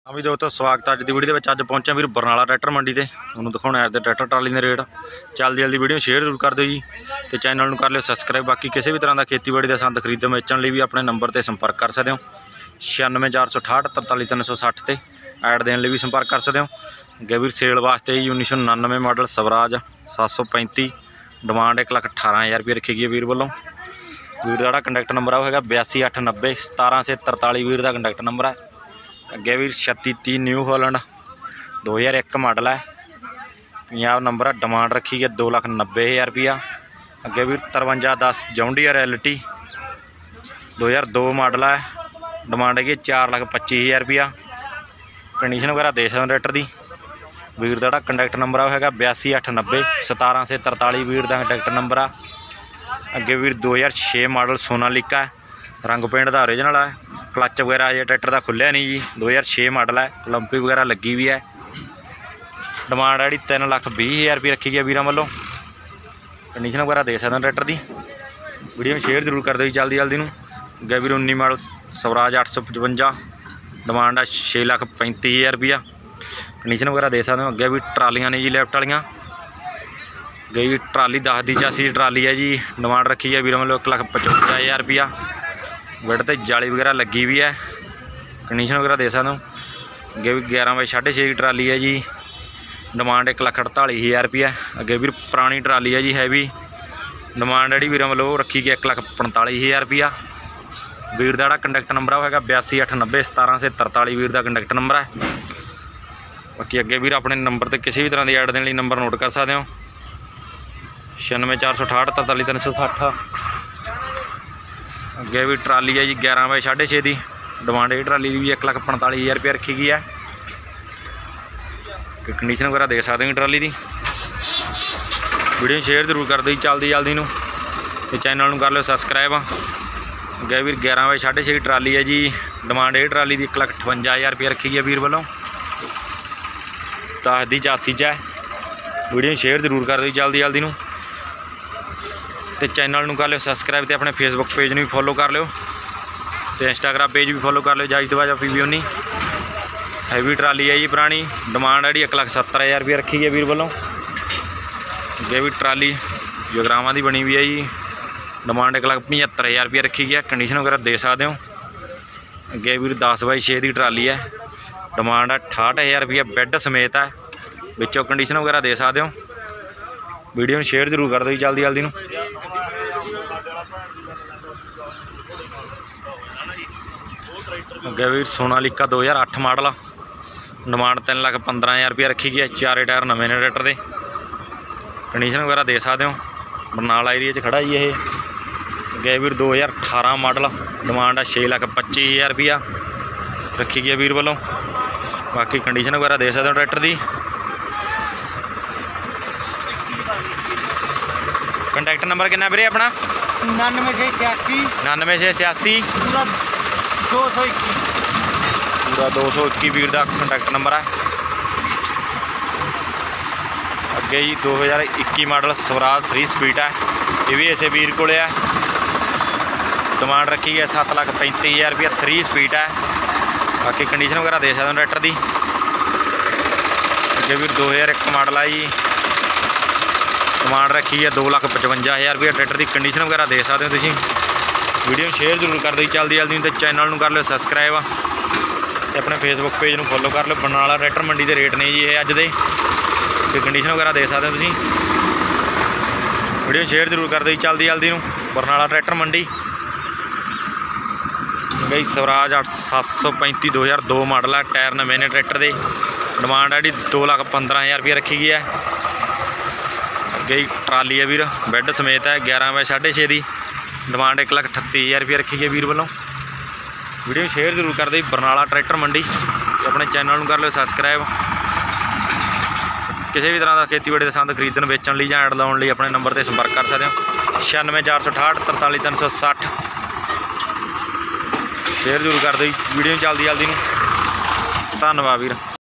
हाँ भी दोस्तों स्वागत है अज की वीडियो में। अज पहुंचा वीर बरनाला ट्रैक्टर मंडी से तुहानूं दिखाउणा है ट्रैक्टर ट्राली के रेट। जल्दी जल्दी वीडियो शेयर जरूर कर दो जी, तो चैनल में कर लियो सबसक्राइब। बाकी किसी भी तरह का खेतीबाड़ी का संद खरीदण वेचण लई भी अपने नंबर पर संपर्क कर सकते हो 9646 43360 से ऐड देने लिए भी संपर्क कर सकते हो। अगे वीर सेल वास्ते 1999 मॉडल स्वराज 735 डिमांड 1,18,000 रुपये रखी गई वीर वालों। वीर का कंडक्ट नंबर है 8289 1743 वीर का कंडक्ट नंबर है। अगे भी 3630 न्यू हॉलैंड 2001 मॉडल है, पंजाब नंबर है। डिमांड रखी है 2,90,000 रुपया। अगे भी 5310 जॉन्डियर LT 2002 मॉडल है, डिमांड है 4,25,000 रुपया। कंडीशन वगैरह दे सकते ट्रैक्टर की। वीर का कंडक्ट नंबर है 8289 1743 वीर का कंडक्ट नंबर है। अगे वीर 2006 मॉडल सोनालिका है, रंग पेंट का ओरिजिनल है। क्लच वगैरह अजे ट्रैक्टर का खुलिया नहीं जी, 2006 मॉडल है, लंपी वगैरह लगी हुई है। डिमांड है 3,20,000 रुपये रखी गई वीरों वालों। कंडीशन वगैरह दे सकते ट्रैक्टर की। वीडियो में शेयर जरूर कर दो जी जल्दी जल्दी नूं। अगे वीर 19 मॉडल स्वराज 855 डिमांड है 6,35,000 रुपया। कंडीशन वगैरह दे सकते हो। अगे भी ट्रालियां ने जी लैफ्ट वालियां। गई भी ट्राली 10 दी चासी ट्राली है जी, डिमांड रखी है वीरों वालों 1,55,000 रुपया। वेट तो जाली वगैरह लगी हुई है। कंडीशन वगैरह दे सकते हो। अगे भी 11x6.5 की ट्राली है जी, डिमांड 1,48,000 रुपया। अगे भी पुरानी ट्राली है जी हैवी, डिमांड है वीरों वालों रखी गई 1,45,000 रुपया। वीर का कंडक्ट नंबर है 8289 1743 वीर का कंडक्ट नंबर है। बाकी अगे वीर अपने नंबर पर किसी भी तरह की ऐड देने नंबर नोट कर सकते हो 9646 43360। अगे भी ट्राली है जी 11x6.5 की, डिमांड है ट्राली की भी 1,45,000 रुपया रखी गई है। कंडीशन वगैरह दे सकते हैं ट्राली की। वीडियो शेयर जरूर कर दो जल्दी जल्दी नूं, ते चैनल में कर लो सबसक्राइब। अगे भी 11x6.5 की ट्राली है जी, डिमांड है ट्राली की 1,58,000 रुपया रखी गई वीर वालों। 10 दी चासी च है। वीडियो शेयर जरूर कर दो जल्दी जल्दी नूं, तो चैनल में कर लो सबसक्राइब। तो अपने फेसबुक पेज में भी फॉलो कर लो, तो इंस्टाग्राम पेज भी फॉलो कर लो। जायज तो PB उन्नी हैवी ट्राली है जी पुरानी, डिमांड है 1,70,000 रुपया रखी है वीर वालों। अगे भी ट्राली जगरावां की बनी हुई है जी, डिमांड 1,75,000 रुपया रखी है। कंडीशन वगैरह दे सकते हो। अगे भी 10x6 की ट्राली है, डिमांड है 68,000 रुपया, बैड समेत है। बिचों कंडीशन वगैरह दे सकते हो। वीडियो में शेयर जरूर कर दो जल्दी जल्दी नूं। अगे भी सोनालिका 2008 मॉडल, डिमांड 3,15,000 रुपया रखी गई है। 4 टायर नवे ने ट्रैक्टर के। कंडीशन वगैरह दे सकते हो। बरनाला एरिया च खड़ा जी ये। अगे भी 2018 मॉडल, डिमांड है 6,25,000 रुपया रखी गई है वीर वालों। बाकी कंडीशन वगैरह दे सकते हो ट्रैक्टर की। कंटैक्ट नंबर कितना वीरे अपना? 9986 पूरा 221 वीर का कंटैक्ट नंबर है। अगे जी 2021 मॉडल स्वराज 3 स्पीड है, ये भी इसे वीर को है। डिमांड रखी है 7,35,000 रुपया, 3 स्पीड है। बाकी कंडीशन वगैरह दे सकते हो ट्रैक्टर की। अगे भी 2001 मॉडल है जी, डिमांड रखी है 2,55,000 रुपया ट्रैक्टर की। कंडीशन वगैरह दे सकते हो तुसीं। वीडियो शेयर जरूर कर दो जल्दी जल्दी, तो चैनल में कर लो सबसक्राइब। तो अपने फेसबुक पेज में फॉलो कर लो। बरनाला ट्रैक्टर मंडी के रेट ने जी ये अज दे, तो कंडीशन वगैरह दे सकते हो तुसीं। वीडियो शेयर जरूर कर दो जल्दी जल्दी नूं। बरनाला ट्रैक्टर मंडी गई स्वराज 735 2002 मॉडल है, टायर नवे ने ट्रैक्टर के। डिमांड है 2,15,000 रुपया रखी गई है। अगे ट्राली है वीर, बैड समेत है, 11x6.5 की, डिमांड 1,38,000 रुपया रखी है वीर वालों। वीडियो शेयर जरूर कर दो बरनाला ट्रैक्टर मंडी, तो अपने चैनल में कर लो सबसक्राइब। किसी भी तरह का खेतीबाड़ी का संद खरीदण वेचण लई जां ऐड लाउण लई अपने नंबर पर संपर्क कर सकते हो 9646 43360। शेयर जरूर कर दो वीडियो जल्दी जल्दी। धन्यवाद वीर।